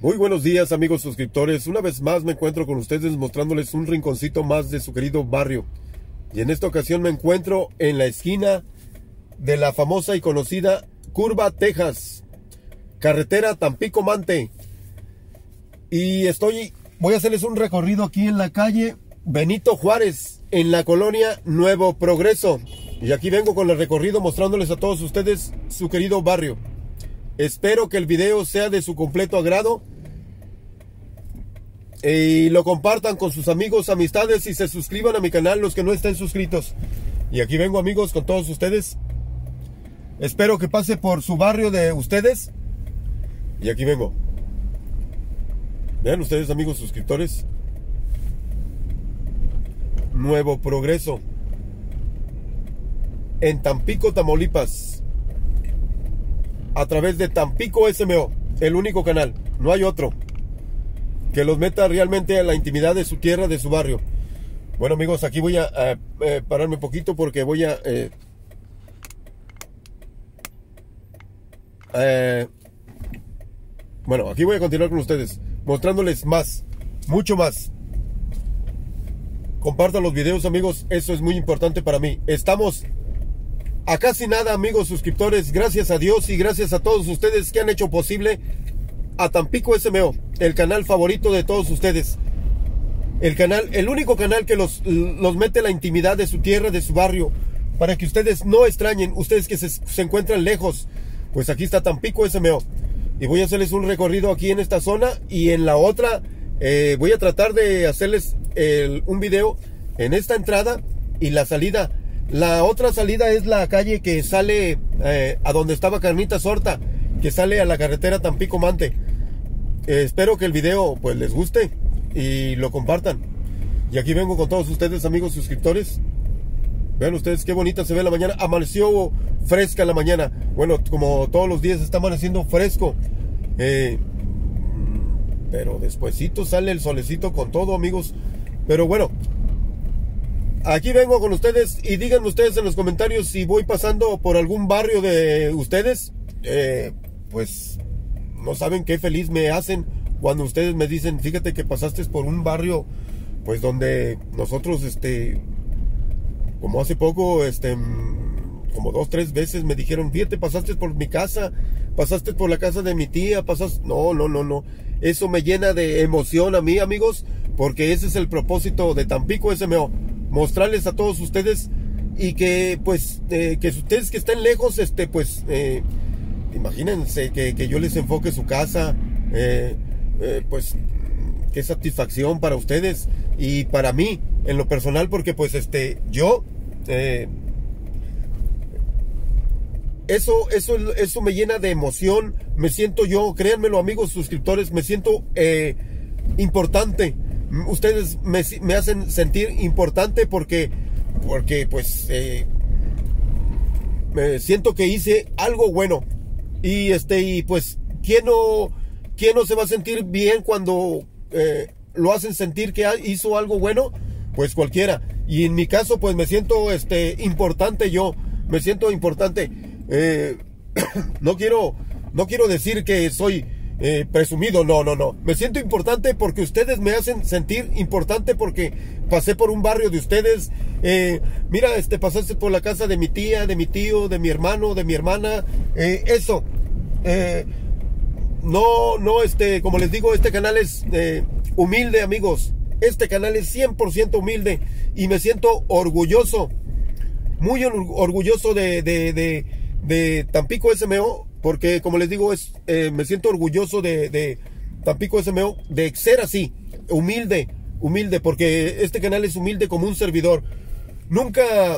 Muy buenos días, amigos suscriptores. Una vez más me encuentro con ustedes mostrándoles un rinconcito más de su querido barrio. Y en esta ocasión me encuentro en la esquina de la famosa y conocida Curva, Texas, carretera Tampico-Mante. Y voy a hacerles un recorrido aquí en la calle Benito Juárez, en la colonia Nuevo Progreso. Y aquí vengo con el recorrido mostrándoles a todos ustedes su querido barrio. Espero que el video sea de su completo agrado y lo compartan con sus amigos, amistades, y se suscriban a mi canal los que no estén suscritos. Y aquí vengo, amigos, con todos ustedes. Espero que pase por su barrio de ustedes. Y aquí vengo. Vean ustedes, amigos suscriptores. Nuevo Progreso, en Tampico, Tamaulipas, a través de Tampico SMO, el único canal, no hay otro que los meta realmente a la intimidad de su tierra, de su barrio. Bueno, amigos, aquí voy a pararme un poquito porque voy a bueno, aquí voy a continuar con ustedes mostrándoles más, mucho más. Compartan los videos, amigos, eso es muy importante para mí. Estamos a casi nada, amigos suscriptores, gracias a Dios y gracias a todos ustedes que han hecho posible a Tampico SMO, el canal favorito de todos ustedes. El único canal que los mete a la intimidad de su tierra, de su barrio, para que ustedes no extrañen, ustedes que se encuentran lejos. Pues aquí está Tampico SMO. Y voy a hacerles un recorrido aquí en esta zona y en la otra voy a tratar de hacerles un video en esta entrada y la salida. La otra salida es la calle que sale a donde estaba Carnitas Horta, que sale a la carretera Tampico-Mante. Espero que el video pues les guste y lo compartan. Y aquí vengo con todos ustedes, amigos suscriptores. Vean ustedes qué bonita se ve la mañana. Amaneció fresca la mañana. Bueno, como todos los días está amaneciendo fresco. Pero despuesito sale el solecito con todo, amigos. Pero bueno, aquí vengo con ustedes y díganme ustedes en los comentarios si voy pasando por algún barrio de ustedes. Pues no saben qué feliz me hacen cuando ustedes me dicen, fíjate que pasaste por un barrio pues donde nosotros como hace poco como 2, 3 veces me dijeron, fíjate, pasaste por mi casa, pasaste por la casa de mi tía, pasaste... No. Eso me llena de emoción a mí, amigos, porque ese es el propósito de Tampico SMO, mostrarles a todos ustedes y que pues que ustedes que estén lejos, pues imagínense que yo les enfoque su casa, pues qué satisfacción para ustedes y para mí en lo personal, porque pues yo eso me llena de emoción. Me siento yo, créanmelo, amigos suscriptores, me siento importante. Ustedes me hacen sentir importante porque pues me siento que hice algo bueno. Y pues ¿quién no se va a sentir bien cuando lo hacen sentir que hizo algo bueno? Pues cualquiera. Y en mi caso pues me siento importante. Yo me siento importante. No quiero decir que soy presumido, no. Me siento importante porque ustedes me hacen sentir importante, porque pasé por un barrio de ustedes. Mira, pasaste por la casa de mi tía, de mi tío, de mi hermano, de mi hermana. Eso. Como les digo, este canal es humilde, amigos. Este canal es 100% humilde y me siento orgulloso, muy orgulloso de Tampico SMO, porque como les digo, me siento orgulloso de Tampico SMO, de ser así, humilde, porque este canal es humilde como un servidor. Nunca,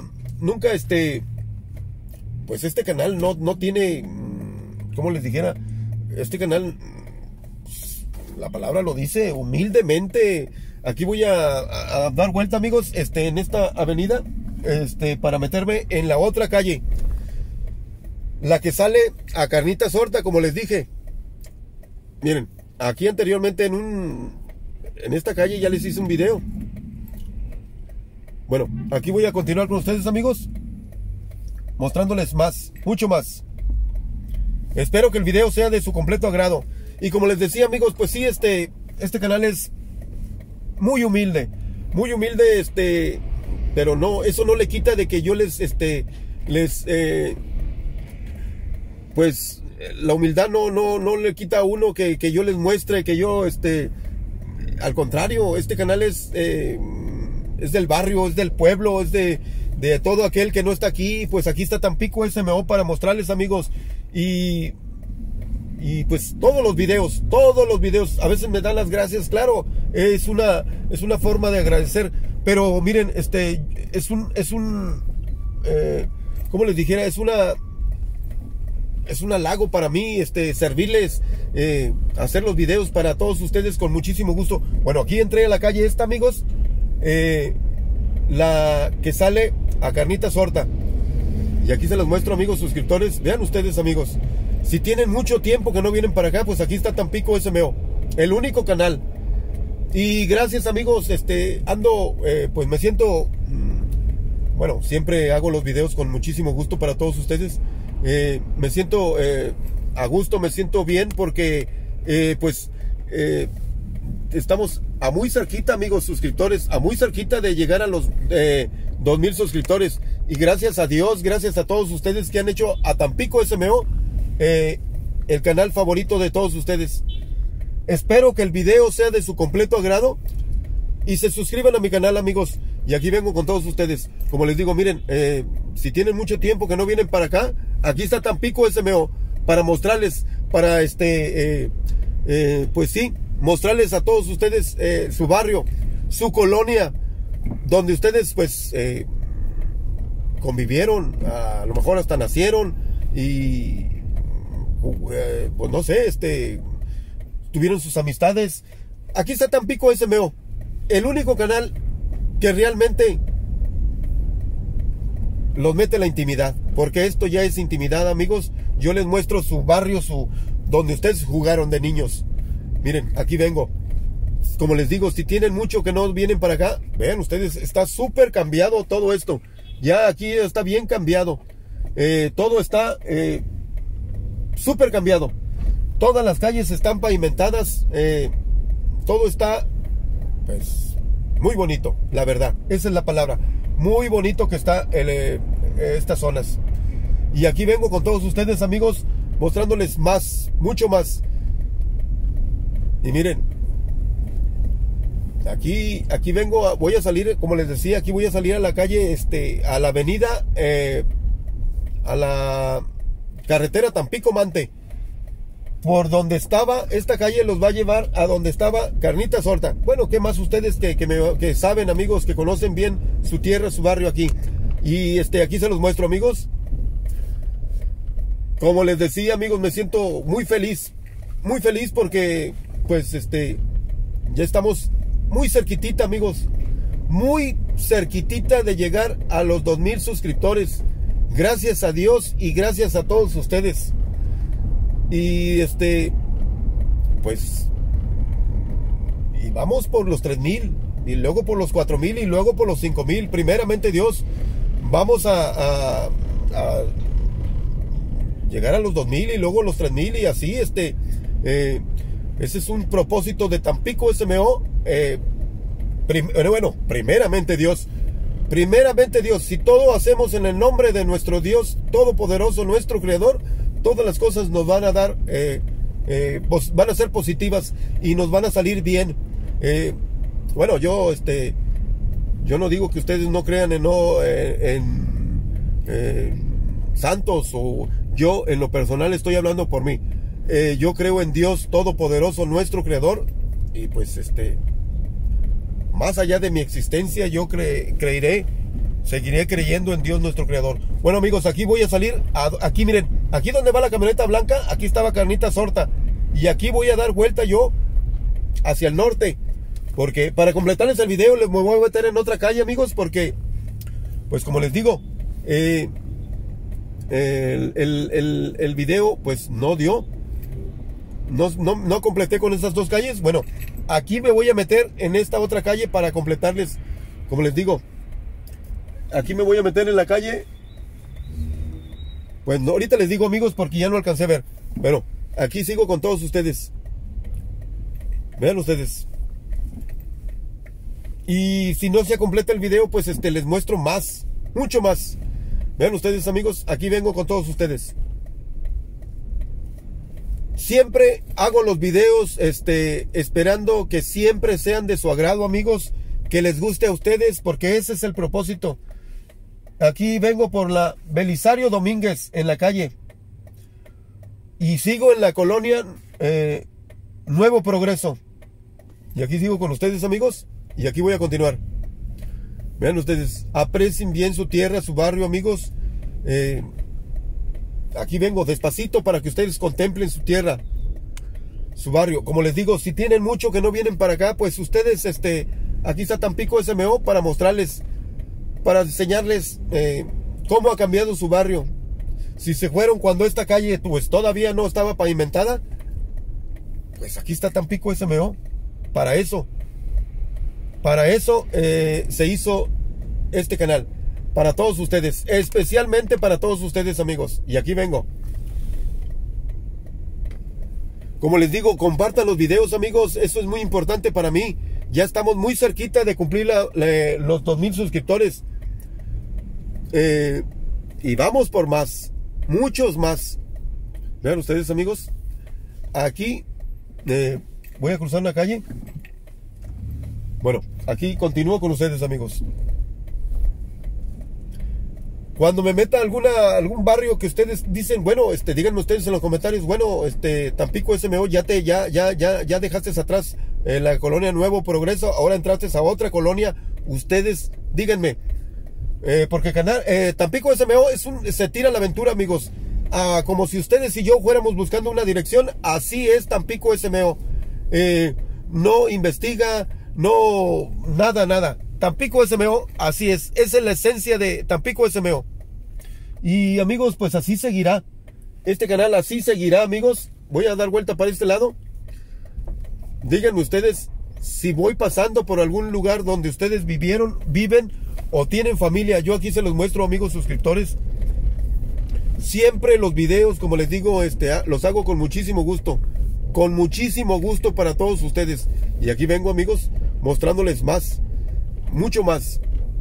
pues este canal no tiene, como les dijera, este canal, la palabra lo dice, humildemente. Aquí voy a dar vuelta, amigos, en esta avenida, para meterme en la otra calle, la que sale a Carnitas Horta, como les dije. Miren, aquí anteriormente en esta calle ya les hice un video. Bueno, aquí voy a continuar con ustedes, amigos, mostrándoles más, mucho más. Espero que el video sea de su completo agrado. Y como les decía, amigos, pues sí, este canal es muy humilde, pero no, eso no le quita de que yo pues la humildad no le quita a uno que yo les muestre, que yo, al contrario, este canal es del barrio, es del pueblo, es de todo aquel que no está aquí. Pues aquí está Tampico SMO para mostrarles, amigos, y pues todos los videos, a veces me dan las gracias, claro, es una forma de agradecer, pero miren, como les dijera, es un halago para mí, servirles, hacer los videos para todos ustedes con muchísimo gusto. Bueno, aquí entré a la calle esta, amigos, la que sale a Carnitas Horta, y aquí se los muestro, amigos suscriptores. Vean ustedes, amigos, si tienen mucho tiempo que no vienen para acá, pues aquí está Tampico SMO, el único canal. Y gracias, amigos, pues me siento, bueno, siempre hago los videos con muchísimo gusto para todos ustedes. Me siento a gusto, me siento bien porque estamos a muy cerquita, amigos suscriptores, a muy cerquita de llegar a los 2000 suscriptores. Y gracias a Dios, gracias a todos ustedes que han hecho a Tampico SMO el canal favorito de todos ustedes. Espero que el video sea de su completo agrado y se suscriban a mi canal, amigos. Y aquí vengo con todos ustedes. Como les digo, miren, si tienen mucho tiempo que no vienen para acá, aquí está Tampico SMO para mostrarles, para pues sí, mostrarles a todos ustedes su barrio, su colonia, donde ustedes pues convivieron, a lo mejor hasta nacieron y pues no sé, tuvieron sus amistades. Aquí está Tampico SMO, el único canal que realmente los mete en la intimidad, porque esto ya es intimidad, amigos. Yo les muestro su barrio, donde ustedes jugaron de niños. Miren, aquí vengo. Como les digo, si tienen mucho que no vienen para acá, vean ustedes, está súper cambiado todo esto. Ya aquí está bien cambiado. Todo está súper cambiado. Todas las calles están pavimentadas. Todo está, pues, muy bonito, la verdad. Esa es la palabra. Muy bonito que está estas zonas. Y aquí vengo con todos ustedes, amigos, mostrándoles más, mucho más. Y miren, aquí vengo, voy a salir, como les decía, aquí voy a salir a la calle, a la avenida, a la carretera Tampico-Mante. Por donde estaba, esta calle los va a llevar a donde estaba Carnitas Horta. Bueno, ¿qué más ustedes que saben, amigos, que conocen bien su tierra, su barrio aquí? Y aquí se los muestro, amigos. Como les decía, amigos, me siento muy feliz porque, pues, ya estamos muy cerquitita, amigos, muy cerquitita de llegar a los 2000 suscriptores. Gracias a Dios y gracias a todos ustedes. Y pues, y vamos por los 3000 y luego por los 4000 y luego por los 5000. Primeramente Dios, vamos a llegar a los 2000 y luego los 3000 y así. Ese es un propósito de Tampico SMO. Bueno, primeramente Dios, si todo hacemos en el nombre de nuestro Dios todopoderoso, nuestro creador, todas las cosas nos van a dar, pues van a ser positivas y nos van a salir bien. Bueno, yo no digo que ustedes no crean en santos, o yo en lo personal estoy hablando por mí. Yo creo en Dios todopoderoso, nuestro creador, y pues más allá de mi existencia, yo seguiré creyendo en Dios nuestro creador. Bueno, amigos, aquí voy a salir, aquí miren, aquí donde va la camioneta blanca, aquí estaba Carnitas Horta, y aquí voy a dar vuelta yo hacia el norte, porque para completarles el video me voy a meter en otra calle, amigos, porque, pues como les digo, el video pues no dio, no completé con esas dos calles. Bueno, aquí me voy a meter en esta otra calle para completarles, como les digo. Aquí me voy a meter en la calle. Pues no, ahorita les digo, amigos, porque ya no alcancé a ver. Pero aquí sigo con todos ustedes. Vean ustedes. Y si no se completa el video, pues les muestro más, mucho más. Vean ustedes, amigos, aquí vengo con todos ustedes. Siempre hago los videos esperando que siempre sean de su agrado, amigos, que les guste a ustedes, porque ese es el propósito. Aquí vengo por la Belisario Domínguez en la calle y sigo en la colonia Nuevo Progreso. Y aquí sigo con ustedes, amigos, y aquí voy a continuar. Vean ustedes, aprecien bien su tierra, su barrio, amigos. Aquí vengo despacito para que ustedes contemplen su tierra, su barrio. Como les digo, si tienen mucho que no vienen para acá, pues ustedes, aquí está Tampico SMO para mostrarles, para enseñarles cómo ha cambiado su barrio. Si se fueron cuando esta calle pues todavía no estaba pavimentada, pues aquí está Tampico SMO. Para eso se hizo este canal. Para todos ustedes, especialmente para todos ustedes, amigos. Y aquí vengo. Como les digo, compartan los videos, amigos. Eso es muy importante para mí. Ya estamos muy cerquita de cumplir los 2000 suscriptores. Y vamos por más. Muchos más. Vean ustedes, amigos. Aquí voy a cruzar una calle. Bueno, aquí continúo con ustedes, amigos. Cuando me meta algún barrio que ustedes dicen, bueno, díganme ustedes en los comentarios, bueno, Tampico SMO, ya dejaste atrás la colonia Nuevo Progreso, ahora entraste a otra colonia, ustedes díganme, porque Tampico SMO se tira a la aventura, amigos, como si ustedes y yo fuéramos buscando una dirección. Así es Tampico SMO, no investiga, no, nada. Tampico SMO, así es. Esa es la esencia de Tampico SMO. Y amigos, pues así seguirá. Este canal así seguirá, amigos. Voy a dar vuelta para este lado. Díganme ustedes si voy pasando por algún lugar donde ustedes viven o tienen familia. Yo aquí se los muestro, amigos suscriptores. Siempre los videos, como les digo, los hago con muchísimo gusto. Con muchísimo gusto para todos ustedes. Y aquí vengo, amigos, mostrándoles más. Mucho más.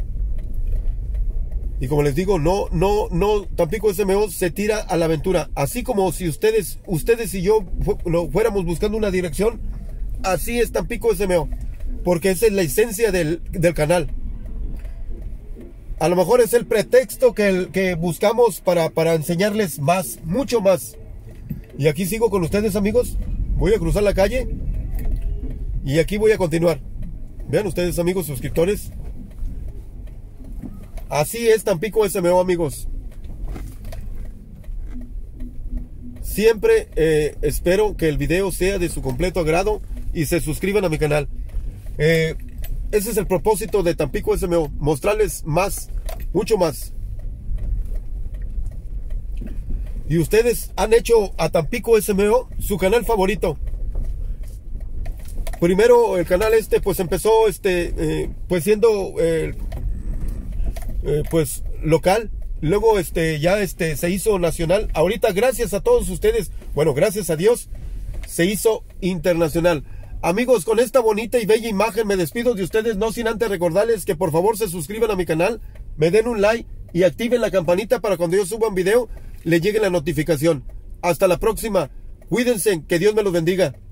Y como les digo, no, Tampico SMO se tira a la aventura. Así como si ustedes y yo fuéramos buscando una dirección, así es Tampico SMO. Porque esa es la esencia del canal. A lo mejor es el pretexto que buscamos para enseñarles más, mucho más. Y aquí sigo con ustedes, amigos. Voy a cruzar la calle y aquí voy a continuar. Vean ustedes, amigos suscriptores. Así es Tampico SMO, amigos. Siempre espero que el video sea de su completo agrado y se suscriban a mi canal. Ese es el propósito de Tampico SMO, mostrarles más, mucho más. Y ustedes han hecho a Tampico SMO su canal favorito. Primero el canal pues empezó pues siendo pues local. Luego ya se hizo nacional. Ahorita gracias a todos ustedes, bueno, gracias a Dios, se hizo internacional. Amigos, con esta bonita y bella imagen me despido de ustedes, no sin antes recordarles que por favor se suscriban a mi canal, me den un like y activen la campanita para cuando yo suba un video le llegue la notificación. Hasta la próxima. Cuídense, que Dios me los bendiga.